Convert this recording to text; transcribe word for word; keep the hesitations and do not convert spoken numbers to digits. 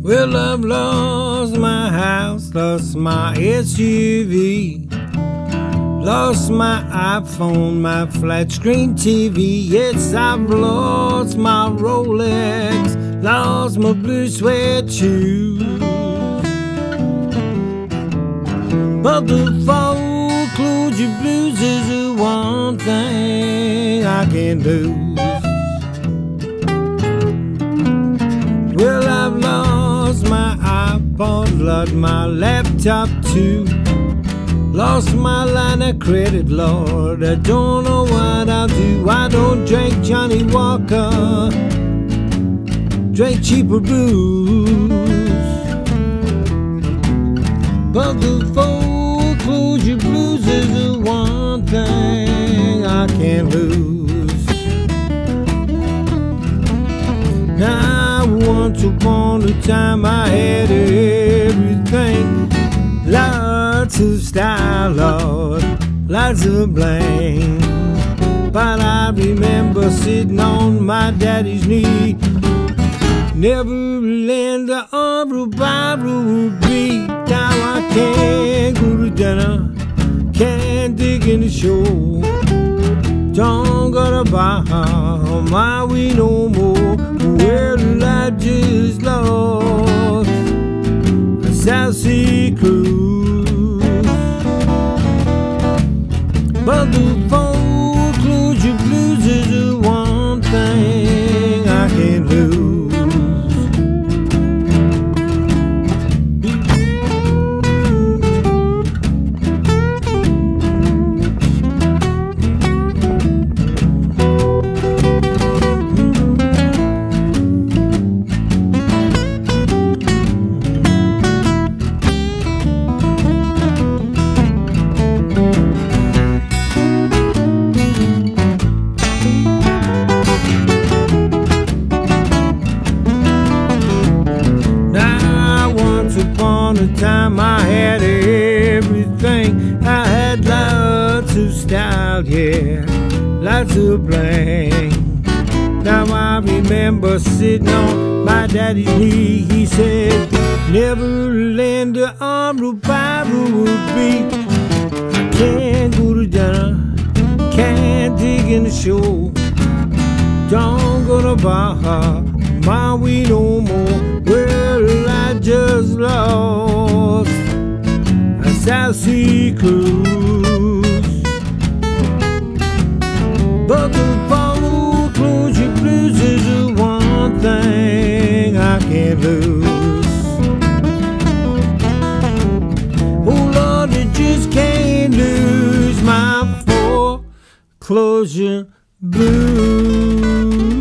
Well, I've lost my house, lost my S U V, lost my iPhone, my flat screen T V. Yes, I've lost my Rolex, lost my blue suede shoes. But the foreclosure blues is the one thing I can't lose. Well, I've lost my iPod, lost my laptop too, lost my line of credit, Lord, I don't know what I'll do. I don't drink Johnny Walker, drink cheaper booze. But the foreclosure blues is the one thing I can't lose. Now once upon a time I had everything, lots of style, Lord, lots of bling. But I remember sitting on my daddy's knee, never lend an arm or Bible would be. Now I can't go to dinner, can't dig in the show, don't gotta buy my weed no more. Well, I just lost a South Sea cruise. But the foreclosure blues is the one thing I can't lose. Upon a time I had everything, I had lots of style, yeah, lots of bling. Now I remember sitting on my daddy's knee, he said, never lend an arm to Bible would be. I can't go to dinner, can't dig in the show, don't go to bar, my weed no more. Well, I just lost a South Sea cruise. But the foreclosure blues is the one thing I can't lose. Oh Lord, I just can't lose my foreclosure blues.